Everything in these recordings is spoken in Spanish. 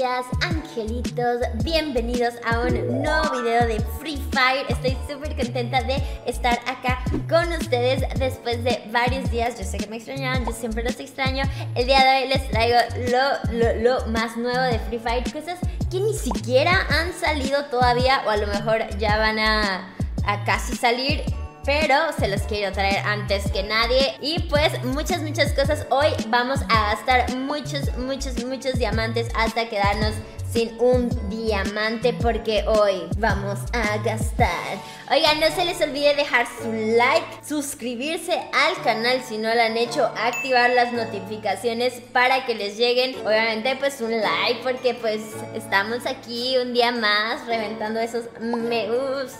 días, angelitos, bienvenidos a un nuevo video de Free Fire. Estoy súper contenta de estar acá con ustedes después de varios días. Yo sé que me extrañaban, yo siempre los extraño. El día de hoy les traigo lo más nuevo de Free Fire, cosas que ni siquiera han salido todavía, o a lo mejor ya van a casi salir, pero se los quiero traer antes que nadie. Y pues muchas cosas. Hoy vamos a gastar muchos diamantes hasta quedarnos sin un diamante, porque hoy vamos a gastar. Oigan, no se les olvide dejar su like, suscribirse al canal si no lo han hecho, activar las notificaciones para que les lleguen, obviamente pues un like, porque pues estamos aquí un día más reventando esos me gusta.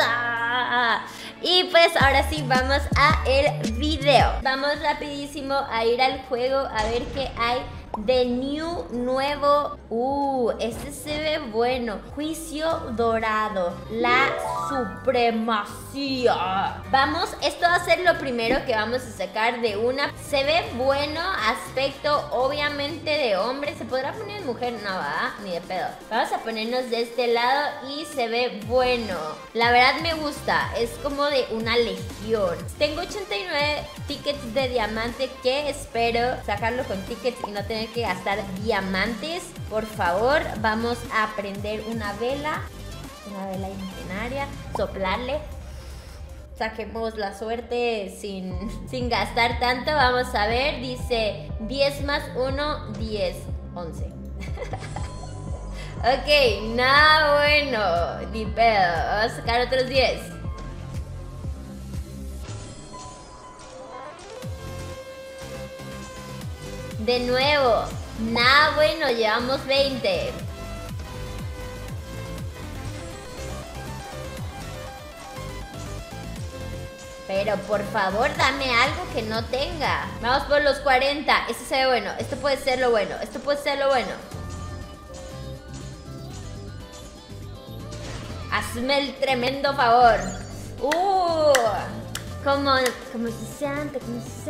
Y pues ahora sí, vamos a el video. Vamos rapidísimo a ir al juego a ver qué hay de nuevo. Este se ve bueno. Juicio dorado, la supremacía. Vamos, esto va a ser lo primero que vamos a sacar de una. Se ve bueno, aspecto obviamente de hombre. ¿Se podrá poner mujer? No, va, ni de pedo. Vamos a ponernos de este lado y se ve bueno. La verdad me gusta, es como de una legión. Tengo 89 tickets de diamante, que espero sacarlo con tickets y no tener que gastar diamantes. Por favor, vamos a prender una vela imaginaria, soplarle, saquemos la suerte sin gastar tanto. Vamos a ver, dice 10 más 1, 10, 11. Ok, nada bueno, ni pedo. Vamos a sacar otros 10. De nuevo, nada bueno, llevamos 20. Pero por favor, dame algo que no tenga. Vamos por los 40. Este se ve bueno, esto puede ser lo bueno, esto puede ser lo bueno. Hazme el tremendo favor. Como se siente.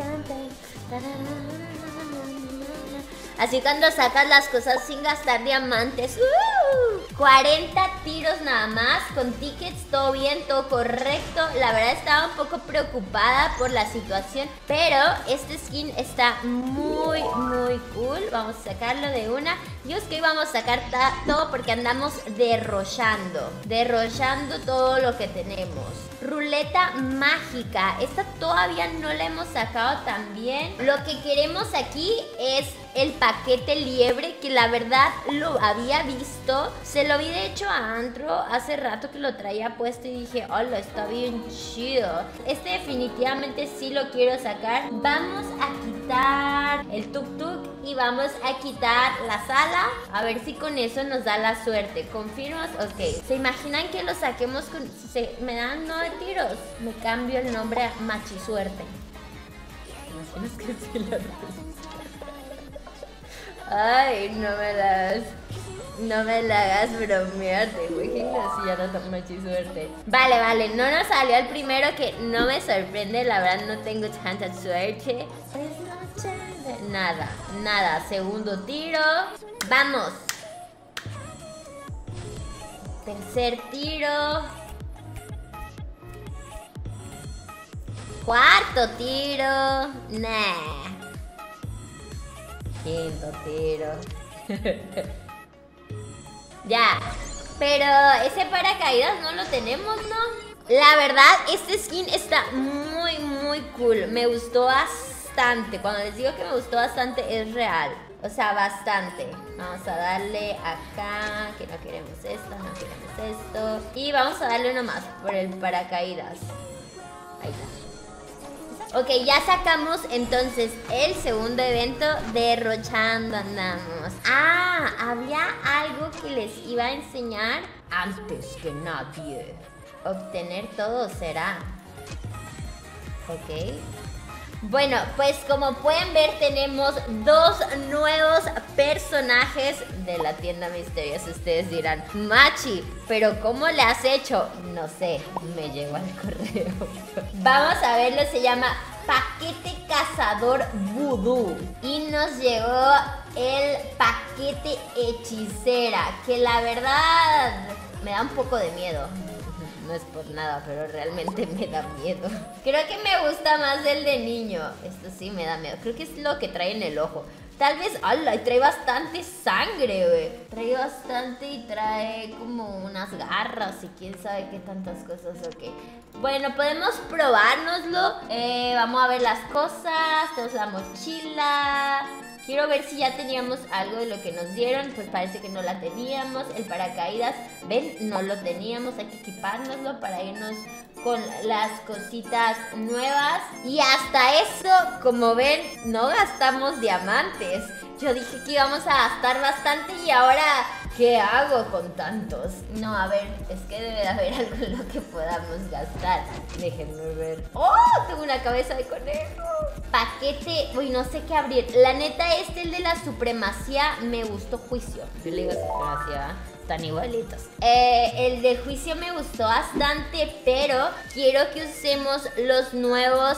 Así cuando sacas las cosas sin gastar diamantes. 40 tiros nada más, con tickets, todo bien, todo correcto. La verdad estaba un poco preocupada por la situación, pero este skin está muy cool. Vamos a sacarlo de una. Y es que hoy vamos a sacar todo porque andamos derrochando todo lo que tenemos. Ruleta mágica, esta todavía no la hemos sacado también. Lo que queremos aquí es el paquete liebre, que la verdad lo había visto. Se lo vi de hecho a Antro hace rato que lo traía puesto y dije, hola, está bien chido. Este definitivamente sí lo quiero sacar. Vamos a quitar el tuk-tuk y vamos a quitar la sala. A ver si con eso nos da la suerte. ¿Confirmas? Ok. ¿Se imaginan que lo saquemos con... me dan 9 tiros? Me cambio el nombre a Machisuerte. ¿Imaginas que sí la... Ay, no me la hagas bromear, te imaginas si ya no está Machisuerte. Vale, no nos salió el primero, que no me sorprende, la verdad no tengo tanta suerte. Nada, segundo tiro. Vamos. Tercer tiro. Cuarto tiro. Nah. Quinto tiro. Ya. Pero ese paracaídas no lo tenemos, ¿no? La verdad, este skin está muy cool. Me gustó bastante. Cuando les digo que me gustó bastante, es real. O sea, bastante. Vamos a darle acá, que no queremos esto, no queremos esto. Y vamos a darle uno más por el paracaídas. Ahí está. Ok, ya sacamos entonces el segundo evento. Derrochando andamos. Había algo que les iba a enseñar antes que nadie. Obtener todo será. Ok. Bueno, pues como pueden ver, tenemos 2 nuevos personajes de la tienda misteriosa. Ustedes dirán, Machi, ¿pero cómo le has hecho? No sé, me llegó al correo. Vamos a verlo, se llama Paquete Cazador Vudú. Y nos llegó el paquete hechicera, que la verdad me da un poco de miedo. No es por nada, pero realmente me da miedo. Creo que me gusta más el de niño. Esto sí me da miedo. Creo que es lo que trae en el ojo. Tal vez, ¡hala! Y trae bastante sangre, güey. Trae bastante y trae como unas garras y quién sabe qué tantas cosas, ok. Bueno, podemos probárnoslo. Vamos a ver las cosas. Tenemos la mochila. Quiero ver si ya teníamos algo de lo que nos dieron. Pues parece que no la teníamos. El paracaídas, ven, no lo teníamos. Hay que equipárnoslo para irnos con las cositas nuevas. Y hasta eso, como ven, no gastamos diamantes. Yo dije que íbamos a gastar bastante y ahora, ¿qué hago con tantos? No, a ver, es que debe de haber algo en lo que podamos gastar. Déjenme ver. ¡Oh! Tengo una cabeza de conejo. Paquete, uy, no sé qué abrir. La neta, el de la supremacía me gustó. Juicio. Yo le digo supremacía, están igualitos. El de juicio me gustó bastante, pero quiero que usemos los nuevos,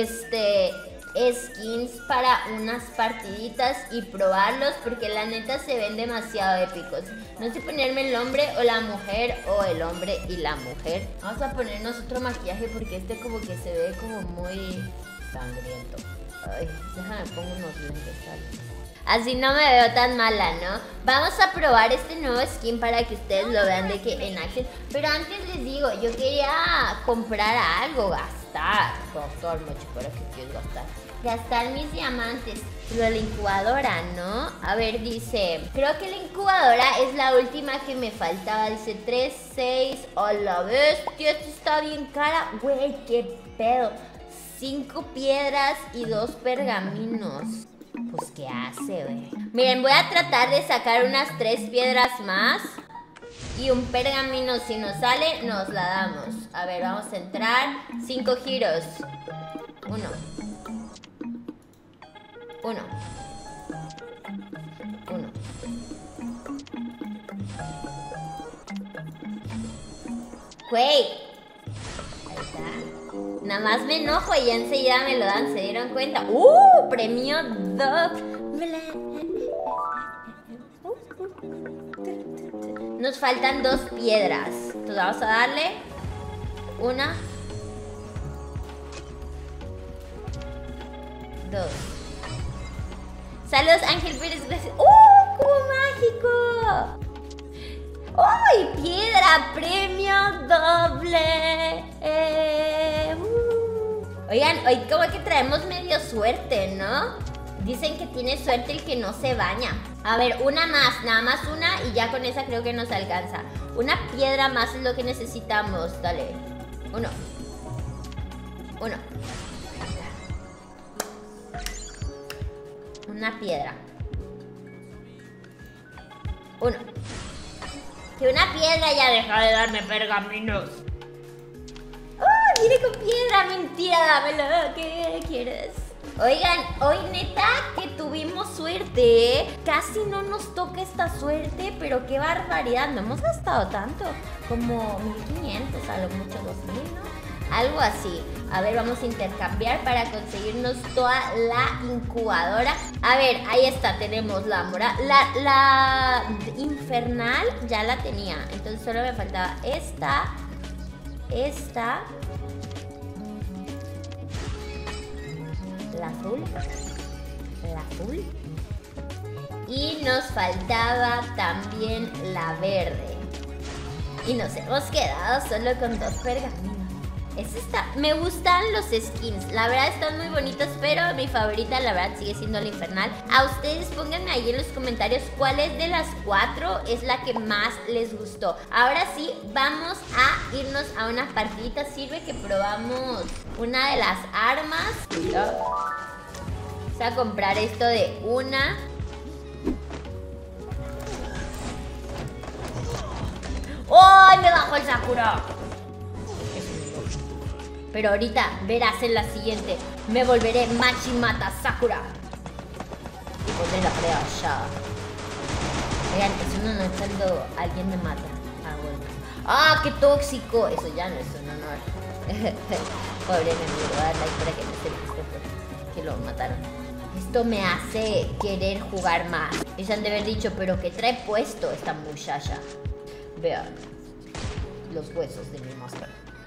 skins para unas partiditas y probarlos, porque la neta se ven demasiado épicos. No sé ponerme el hombre o la mujer, o el hombre y la mujer. Vamos a ponernos otro maquillaje porque este como que se ve como muy sangriento. Ay, déjame pongo unos lentes, ¿sabes? Así no me veo tan mala, ¿no? Vamos a probar este nuevo skin para que ustedes lo vean de que en acción. Pero antes les digo, yo quería comprar algo, gastar mucho, pero ¿qué quiero gastar? Gastar mis diamantes. Lo de la incubadora, ¿no? A ver, dice, creo que la incubadora es la última que me faltaba. Dice 3, 6, a la bestia, esto está bien cara. Güey, qué pedo. 5 piedras y 2 pergaminos. Pues, ¿qué hace, güey? Miren, voy a tratar de sacar unas 3 piedras más y un pergamino. Si nos sale, nos la damos. A ver, vamos a entrar. 5 giros. 1. 1. 1. Güey. Ahí está. Nada más me enojo y ya enseguida me lo dan. ¿Se dieron cuenta? Premio doble. Nos faltan 2 piedras. Entonces vamos a darle 1, 2. Saludos, Ángel Pérez, gracias. ¡Cubo mágico! ¡Uy! Piedra, premio doble. Oigan, hoy como que traemos medio suerte, ¿no? Dicen que tiene suerte el que no se baña. A ver, una más, nada más una y ya con esa creo que nos alcanza. Una piedra más es lo que necesitamos. Dale. 1. 1. Una piedra. 1. Que una piedra ya deja de darme pergaminos. ¡Oh! Viene con piedra, mentira, dámelo. ¿Qué quieres? Oigan, hoy neta que tuvimos suerte, ¿eh? Casi no nos toca esta suerte, pero qué barbaridad. No hemos gastado tanto, como 1500, a lo mucho 2000, ¿no? Algo así. A ver, vamos a intercambiar para conseguirnos toda la incubadora. A ver, ahí está, tenemos la moral. La infernal ya la tenía. Entonces solo me faltaba esta. La azul. Y nos faltaba también la verde. Y nos hemos quedado solo con 2 pergaminos. Me gustan los skins, la verdad están muy bonitos, pero mi favorita la verdad sigue siendo la infernal. A ustedes pónganme ahí en los comentarios cuál es de las 4 es la que más les gustó. Ahora sí, vamos a irnos a una partidita. Sirve que probamos una de las armas. Vamos a comprar esto de una. ¡Oh! Me bajó el Sakura. Pero ahorita verás en la siguiente. Me volveré Machimata Sakura. Y pondré la prueba ya. Oigan, eso no es cuando alguien me mata. Bueno. ¡Ah, qué tóxico! Eso ya no es un honor. Pobre enemigo, dale like para que no se le que lo mataron. Esto me hace querer jugar más. Ellos han de haber dicho, pero ¿qué trae puesto esta muchacha? Vean los huesos de mi máscara.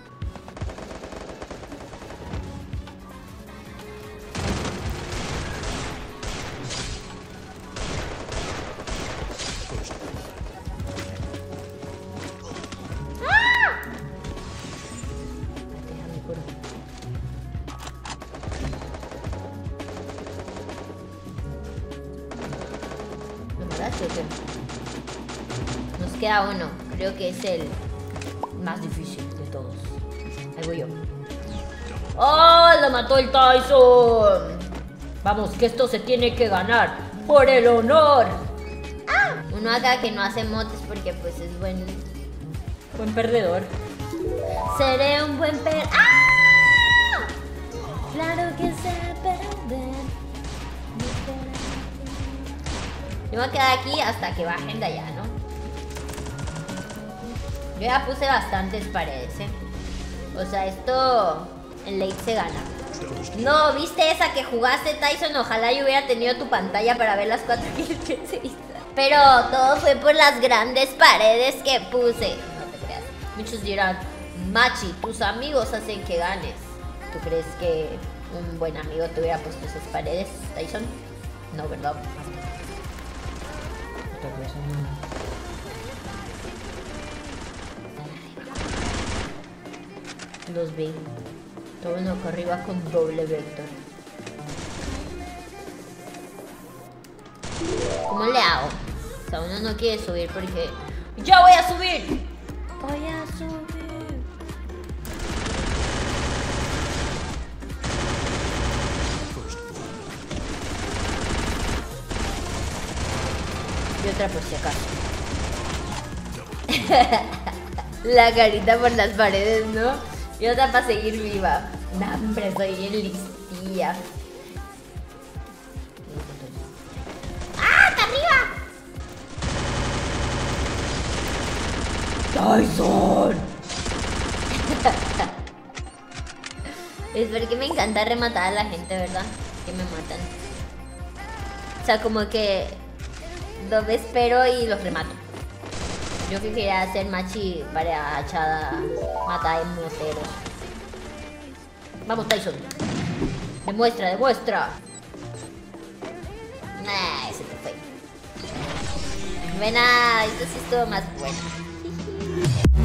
Nos queda uno. Creo que es el más difícil de todos. Ahí voy yo. ¡Oh! ¡Lo mató el Tyson! Vamos, que esto se tiene que ganar. ¡Por el honor! ¡Ah! Uno acá que no hace motes porque pues es buen perdedor. Seré un buen ¡Ah! Claro que sé perder. Yo me voy a quedar aquí hasta que bajen de allá, ¿no? Yo ya puse bastantes paredes, ¿eh? O sea, esto en late se gana. No, ¿viste esa que jugaste, Tyson? Ojalá yo hubiera tenido tu pantalla para ver las 4 kills que se hizo. Pero todo fue por las grandes paredes que puse. No te creas. Muchos dirán, Machi, tus amigos hacen que ganes. ¿Tú crees que un buen amigo te hubiera puesto esas paredes, Tyson? No, ¿verdad? Los vi. Todo uno acá arriba con doble vector. ¿Cómo le hago? O sea, uno no quiere subir porque... ¡Ya voy a subir! Voy a subir. Y otra por si acaso. La carita por las paredes, ¿no? Y otra para seguir viva. No, hombre, soy bien listilla. ¡Ah! ¡Está arriba! ¡Tyson! Es porque me encanta rematar a la gente, ¿verdad? Que me matan. O sea, como que los espero y los remato. Yo que quería hacer machi para achada, matar en moteros. Vamos, Tyson. Demuestra, demuestra. Nah, ese te fue. Ven, esto sí estuvo más bueno.